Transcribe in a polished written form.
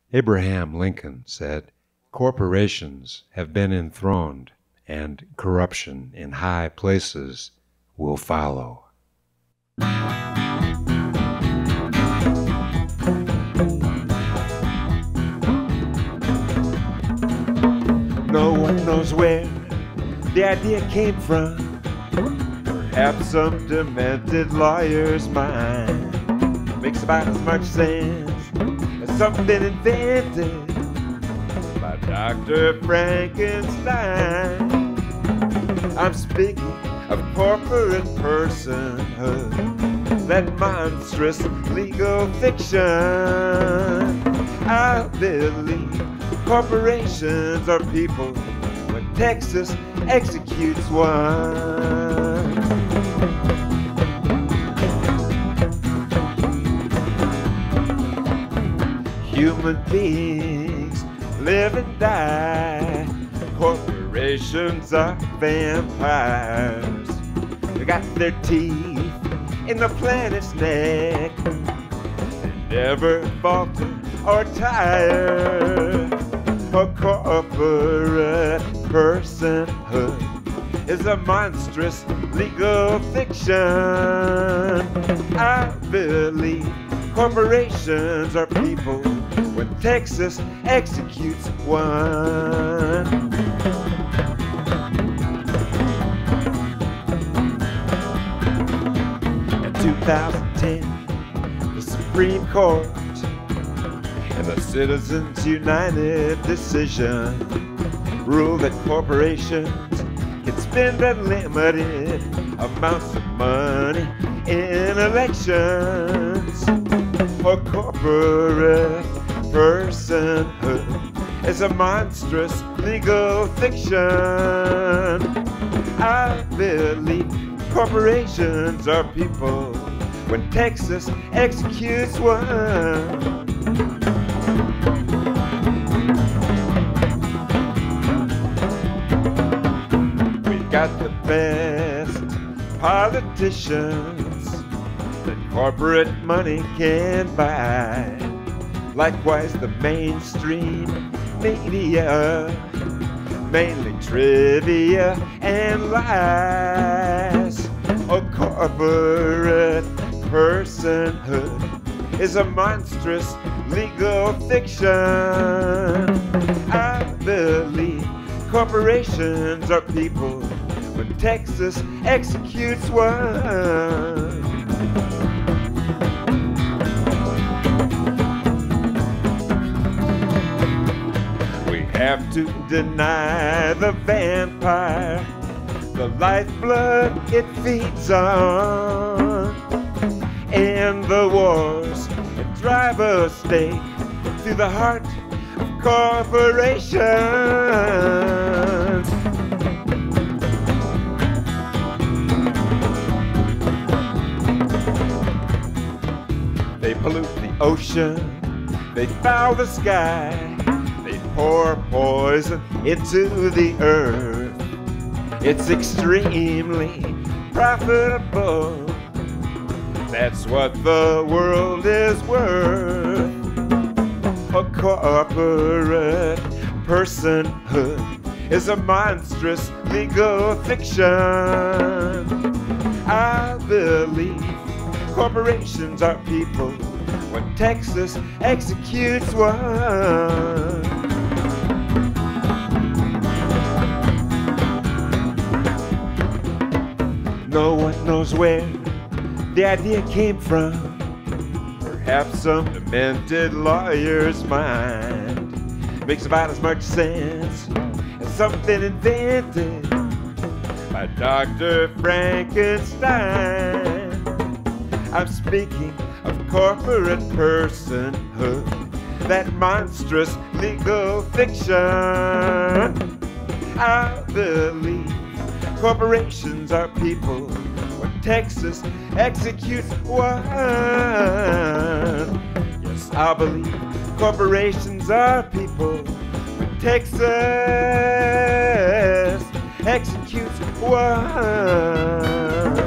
Abraham Lincoln said, "Corporations have been enthroned, and corruption in high places will follow." No one knows where the idea came from. Perhaps some demented lawyer's mind. Makes about as much sense as something invented by Dr. Frankenstein. I'm speaking of corporate personhood, that monstrous legal fiction. I believe corporations are people when Texas executes one. Human beings live and die. Corporations are vampires. They got their teeth in the planet's neck. They never falter or tire. A corporate personhood is a monstrous legal fiction. I believe corporations are people when Texas executes one. In 2010, the Supreme Court and the Citizens United decision ruled that corporations can spend unlimited amounts of money in elections. A corporate personhood is a monstrous legal fiction. I believe corporations are people when Texas executes one. We've got the best politicians that corporate money can buy. Likewise, the mainstream media, mainly trivia and lies. A corporate personhood is a monstrous legal fiction. I believe corporations are people when Texas executes one. We have to deny the vampire the lifeblood it feeds on, and the wars that drive a stake through the heart of corporations. They pollute the ocean, they foul the sky, they pour poison into the earth. It's extremely profitable. That's what the world is worth. A corporate personhood is a monstrous legal fiction. I believe corporations are people when Texas executes one. No one knows where the idea came from. Perhaps some demented lawyer's mind. Makes about as much sense as something invented by Dr. Frankenstein. I'm speaking of corporate personhood, that monstrous legal fiction. I believe corporations are people when Texas executes one. Yes, I believe corporations are people when Texas executes one.